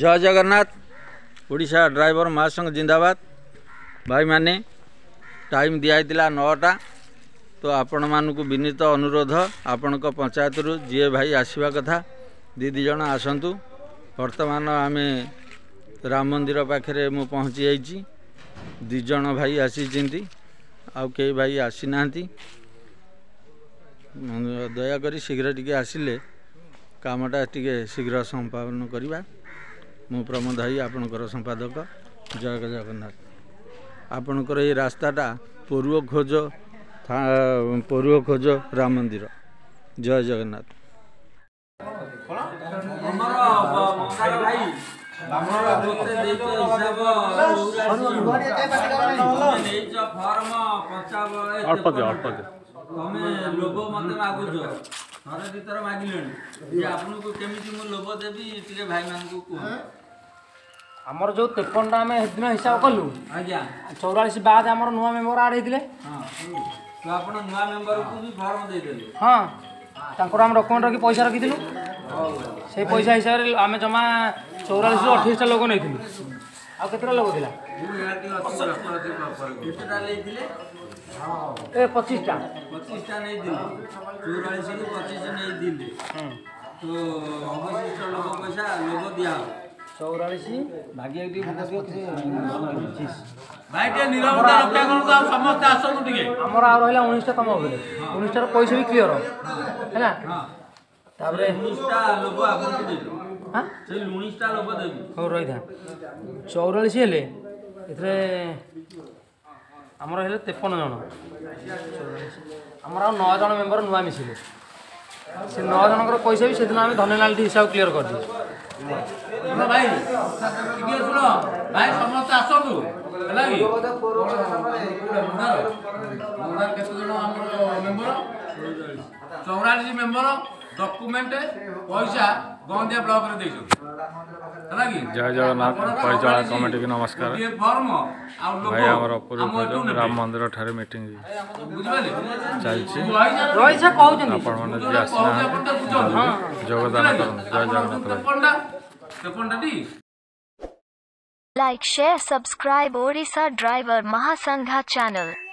जय जगन्नाथ। ओडिशा ड्राइवर महासंघ जिंदाबाद। भाई माने टाइम दिखाई 9टा। तो आपण मानक विनीत अनुरोध आपण पंचायत रु जी भाई आसवा कथा दीदी जन आसतु। वर्तमान आम राम मंदिर पाखे मु पहुँची जाइए। दिज भाई आसी आउ कई भाई आसी ना। दयाकोरी शीघ्र टिके आसिले कामटा टिके शीघ्र संपादन करवा। मु प्रमोद भाई आपणकर संपादक। जय जगन्नाथ। आपणकर ये रास्ताटा पूर्व खोज राम मंदिर। जय जगन्नाथ। तमें लोभ मत मागुच थरे दुथर मागिले आपन को केमिति मु लोभ देबी टिके भाई मान को को हमर जो 53टा आम दिन हिसाब कलु। आज्ञा 44 बाद हमर नुआ मेंबर आड हेतिले। हां तो आपन नुआ मेंबर को भी फॉर्म दे देले। हां तांकर हम डॉक्यूमेंट रखी पैसा रखी दिलु। से पैसा हिसाब रे आमे जमा 44 रो 28 टा लोग नै थिलु। आ केतरा लोग थिला केतरा ले दिले ए 25 टा नहीं दिले 44 रो 25 नहीं दिले। तो अवशिष्ट लोग पैसा लोग दिया 44 भाग्य दी भाई के निरवता रक्षा करू तो समस्त आसनु टिके हमर आ रहला 19 टा कम होले। 19 टा पैसा भी क्लियर हैला। हां ताबरे 19 टा लोग आपन के देबो। हां से 19 टा लोग देबी हो रही था 44 हेले इथरे हमर हेले 53 जन। हमर 9 जन मेंबर नुआ मिसिले। से 9 जनकर पैसा भी सेदिन आम धनलाल हिसाब क्लियर कर दी। भाई टिके सुनो भाई समस्त आसनु हला कि मोबाइल केते जन हमर मेंबर 44 मेंबर डॉक्यूमेंट पैसा गंदिया ब्लॉक रे देइछो हला कि। जय जगन्नाथ। परिचालक कमिटी की नमस्कार। ये फॉर्म आ लोग भाई हमर पूर्व राम मंदिर ठारे मीटिंग बुझबाले चलछि। रोहि से कहउ जन आपण मन जे आसना योगदान करन। जय Jagannath. Like, share, subscribe Odisha Driver Mahasangha channel.